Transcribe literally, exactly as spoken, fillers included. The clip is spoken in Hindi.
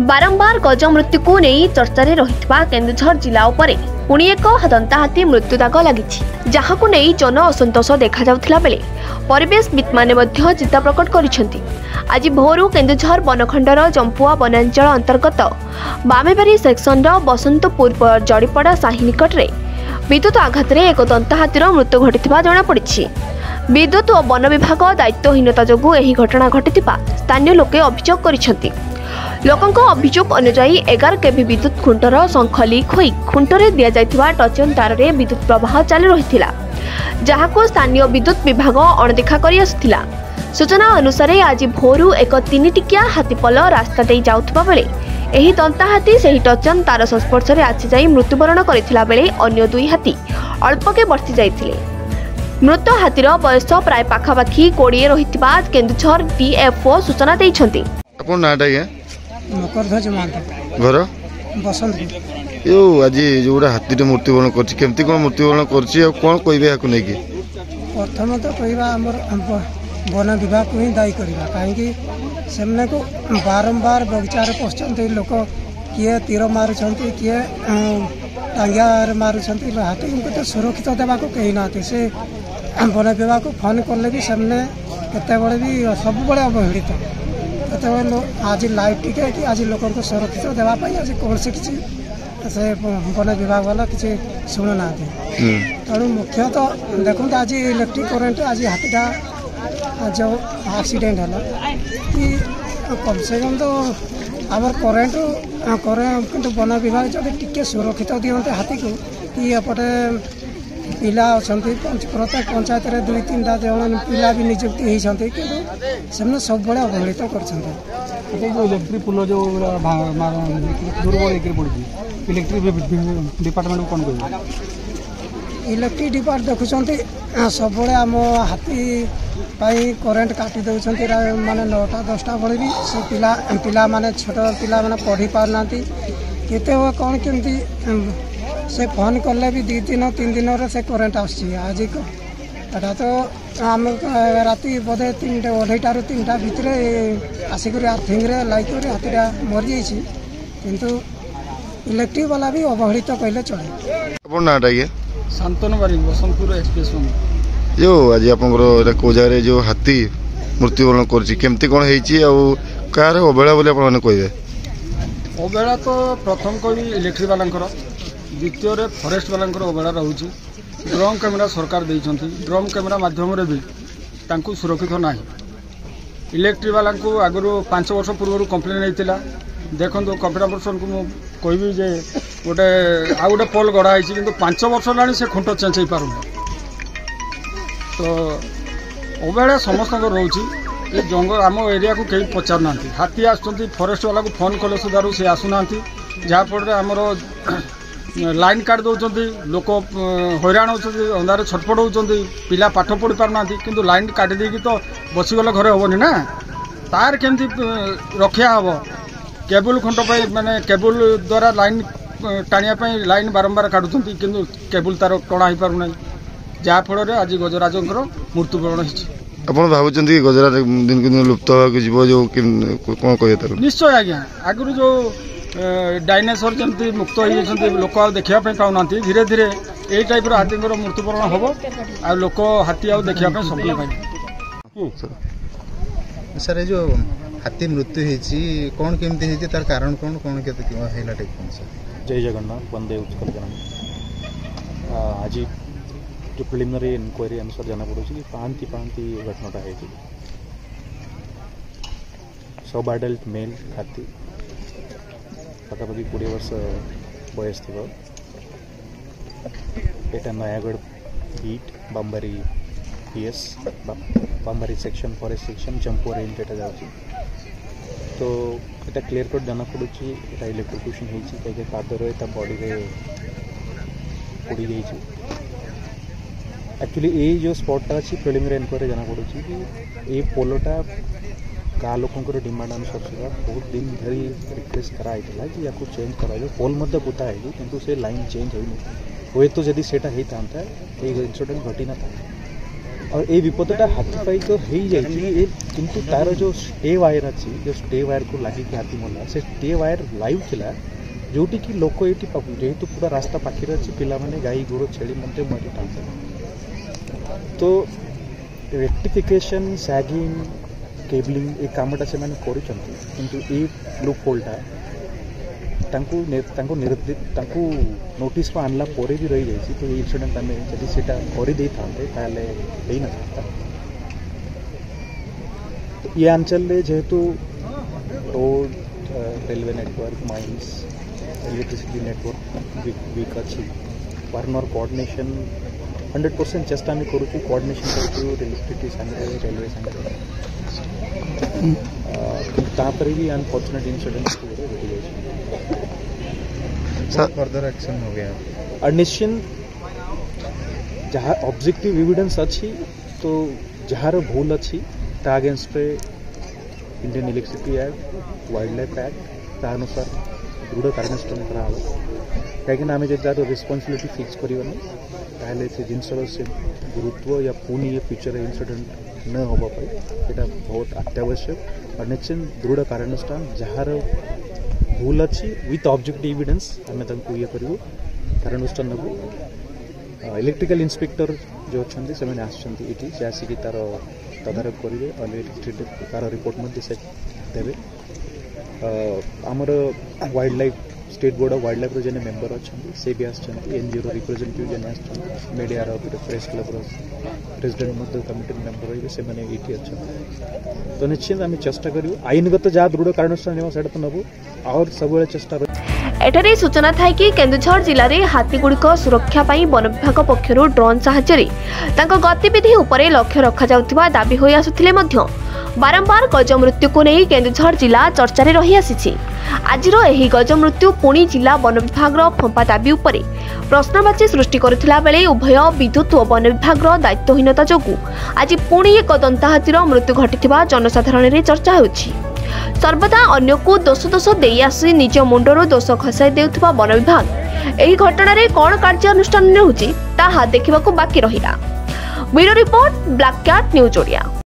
बारंबार गज मृत्यु को नहीं चर्चा रही केन्दुझर जिला उपरे पुणी एक दंता हाथी मृत्युदाग लगी जहां नहीं जन असंतोष देखा जाउथिला बेले परिवेशविद माने मध्य चिंता प्रकट करिसेंति। आज भोरु केन्दुझर बनखंडर जंपुआ वनांचल अंतर्गत बामेबारी सेक्शन बसंतपुर जड़ीपड़ा साही निकट में विद्युत आघात में एक दंता हाथीर मृत्यु घटिथिबा जणा पड़िछि। विद्युत और वन विभाग दायित्वहीनता जोगु एही घटना घटिथिबा स्थानीय लोके अभियोग करिसेंति। लोकंक अभियोग अनुसार एगार केवी विद्युत खुंटर शंख लीक होई खुंटरे दिया जायथिबा टचन तार रे विद्युत प्रवाह चालू रहिथिला जहाको स्थानीय विद्युत विभाग अणदेखा करि आसुथिला। सूचना अनुसार आज भोरु एक तीन टिकिया हाथीपल रास्ता दे जाउथबा बेले एही दंता हाथी सेही टचन तार संस्पर्श रे आछि जाई मृत्युवरण करिथिला बेले अन्य दुई हाथी अल्पके बर्ती जाइथिले। मृत हाथीर बयस प्राय पाखापाखि कोड़े रहिथिबा केन्दुझर डीएफओ सूचना दैछन्ति। आपन नाटा ये मकरध्वज महंत घर बसंत यो आज जोड़ा हाथी मृत्युवरण करछि केमती कोन मृत्युवरण करछि और कोन कहबे याकु नै कि प्रथम तो कहबा हमर वन विभाग को ही दायी करबा काहेकि सेमने को बारंबार बगीचार पछंती लोक किए तीर मारुछंती किए टांगिया मारुछंती हाथी को तो सुरक्षित देबा को कहि नाते से वन विभाग को फोन करले भी सेमने केते बळे भी सब बळे अवहेलित केते आज लाइट टिके कि आज लोक को सुरक्षित देबा पई आज कौन से किसी से वन विभाग वाला किसी शुणु ना तेणु मुख्यतः देखो आज इलेक्ट्रिक करेन्ट आज हाथीटा जो एक्सीडेंट है कि कम से कम तो आम करेन्ट कि वन विभाग जो टिके सुरक्षित दिखते हाथी को कि एपटे पिला अच्छा प्रत्येक पंचायत में दुई तीन टा जन पिला भी नियुक्ति होती कि सब बड़े अवहेलित कर इलेक्ट्रिक पुल जो दुर्बल पड़ी इलेक्ट्रिक डिपार्टमेंट कौन कह इलेक्ट्रिक डिपार्ट देखुं सब आम हाथी करेन्ट काटी दौरान माने नौटा दसटा बड़े भी से पिला पिला माने छोट पिला माने पढ़ी पारना केते कौन केमती से फोन कले भी दी दिन तीन दिन से करेन्ट आसी आज एटा तो आम राति बोधे तीन अढ़ाईटार तीन टा भितर आसिक आर्थिंग लाइक हाथीटा मरी जाइए किंतु इलेक्ट्रिक वाला भी अवहेलित कहले चले। शांतनु बारी बसंतपुर एक्सप्रेस जो आज आपंकर को जगह जो हाथी मृत्युवरण करमती कौन हो कार अवहेला बोली आप कहे अवहेला तो प्रथम कवि इलेक्ट्रिक वाला द्वितीय फरेस्ट वाला अवहेला रोचे ड्रोन कैमेरा सरकार देती ड्रोन कैमेरा मध्यम भी तांकु सुरक्षित ना इलेक्ट्रिक वाला को आगु पांच वर्ष पूर्व कंप्लेन होता देखो कंप्यूटर पर्सन को मुझे कहबी जे गोटे आ गोटे पोल गढ़ाई कि पांच वर्ष होगा से खुंट चेंज हो पार तो अवहेला समस्त रोचे ये जंगल आम एरिया को कहीं पचारना हाथी आसुँच फरेस्ट वाला को फोन कले सुधारू सी आसुना जहाँफल आमर लाइन काट दौरान लोक हैरान होती अंधारे छटपट होती पिला पाठ पढ़ी पारना कि लाइन काटी देकी तो बसीगले घरे हेनी ना तार केमती रक्षा हम केबुल खुंट माने केबुल द्वारा लाइन टाणिया लाइन बारंबार काटुं कि केबुल तार टणा हो पार ना जहाँफल आज गजराज मृत्युवरण हो भावुं गजराज दिन दिन लुप्त हो जो कौन कह निश्चय आज्ञा आगु जो डायनासोर जमी मुक्त हो लोक देखापी पाऊना धीरे धीरे यही टाइप हाथी मृत्युवरण हम आ लोक हाथी आ देखा सपन पाए सर ये जो हाथी मृत्यु होती कौन केमती होती तार कारण कौन कौन के जय जगन्नाथ वंदे उत्कल आज जो प्रिलिमिनरी इनक्वारी अनुसार जाना पड़े कि पाँति पाँति घटनाटा है सब अडल्ट मेल हाथी पाखापाखि कोड़े वर्ष बयस थी यहाँ Nayagarh beat Bambari PS Bambari section forest section Jampua range एटा जाऊँगी तो यहाँ क्लीयर कट जाना पड़े यहाँ इलेक्ट्रिक्यूशन होती कहीं पादर एटा बॉडी रे पड़ी जाइए एक्चुअली ये जो स्पॉटा अच्छी प्रिलिमिनरी इनक्वारी जाना पड़े कि ये पोलोटा गाँ लोकंर डिमांड अनुसार सुधा बहुत दिन धरी रिक्वेस्ट कराई कि या चेंज कराए पोल मध्य पोता है कि से लाइन चेंज होनी हुए तो जदि सेटा होता ये इनसीडेंट घटी ना था और ये विपदटा हाथी तो हो जाए किंतु तार जो स्टे वायर अच्छी जो स्टे वायर को लगे हाथी मरला से स्टे वायर लाइव थिला जोटी कि लोक ये जेहेतु पूरा रास्ता पाखे अच्छी पिलाने गाई गोर छेली मध्य मरी था तो रेक्टिफिकेशन सैगिंग केबलिंग ये कामटा से किंतु ये लूप होल्टा नोटिस को आनला भी रही जाए तो ये इनसीडेंट आम जब से करदे था तो ये अंचल जेहेतु road railway network mines electricity network weak अच्छी वारंवार कोऑर्डिनेशन हंड्रेड परसेंट चेष्टा आम करूँ कोऑर्डिनेशन करूँ इलेक्ट्रिसिटी संगे रेलवे संगे तापर भी अनफॉर्चुनेट इंसिडेंट फर्दर एक्शन हो गया और निश्चित जहाँ ऑब्जेक्टिव एविडेंस अच्छी तो जार भूल अच्छी ता against Indian electricity act wildlife act ता अनुसार दृढ़ कार्यानुष्ठान करा कहीं आम जब तार रिस्पांसिबिलिटी फिक्स करवानी ताहले से जिनसर से गुरुत्व या पुणी ये फ्यूचर इंसिडेंट न होगापी यहाँ बहुत अत्यावश्यक और निश्चित दृढ़ कार्यानुष्ठान जार भूल अच्छी विथ ऑब्जेक्टिव एविडेंस आम ये करूँ कार्यानुष्ठान नबू इलेक्ट्रिकल इंस्पेक्टर जो अच्छा से आसछन्ति से आसिक तार तदारख करेंगे और इलेक्ट्रिसिटी तार रिपोर्ट से देवे आमर wildlife state board of wildlife जेने मेंबर अच्छा से भी आसछन्ति एनजीओ रिप्रेजेंटेटिव जेने आसछन्ति media press club president committee member रही से मैंने ये अच्छा तो निश्चित आम चेष्टा करूँ आईनगत जहाँ दृढ़ कार्यानुष्ठान से तो नबू और सब चेष्टा एठारे सूचना थाई कि केन्दुझर जिले में हाथीगुड़िक सुरक्षा पाई वन विभाग पक्षरु ड्रोन साहाय्य तांको गतिविधि उपरे लक्ष्य रखा जाउथिबा दाबी होई आसुथिले मध्य बारंबार गज मृत्यु को नहीं केन्दुझर जिला चर्चा रे रही आसीछि। आजिर एही गज मृत्यु पुणी जिला वन विभाग फंपा दाबी उपरे प्रश्नवाची सृष्टि करुथिला बेले उभय विद्युत और वन विभाग दायित्वहीनता जोगु आज पुणी एक दंताहातीर मृत्यु घटिथिबा जनसाधारण रे चर्चा होछि। सर्वदा अन्य को दोष दोष दे आसी निज मुंडर दोष खसाई देउथिबा वन विभाग एही घटना रे कोन कार्यानुष्ठान होछि ताहा देखिबाकू बाकी रहिला। Bureau report Black Cat news Odia.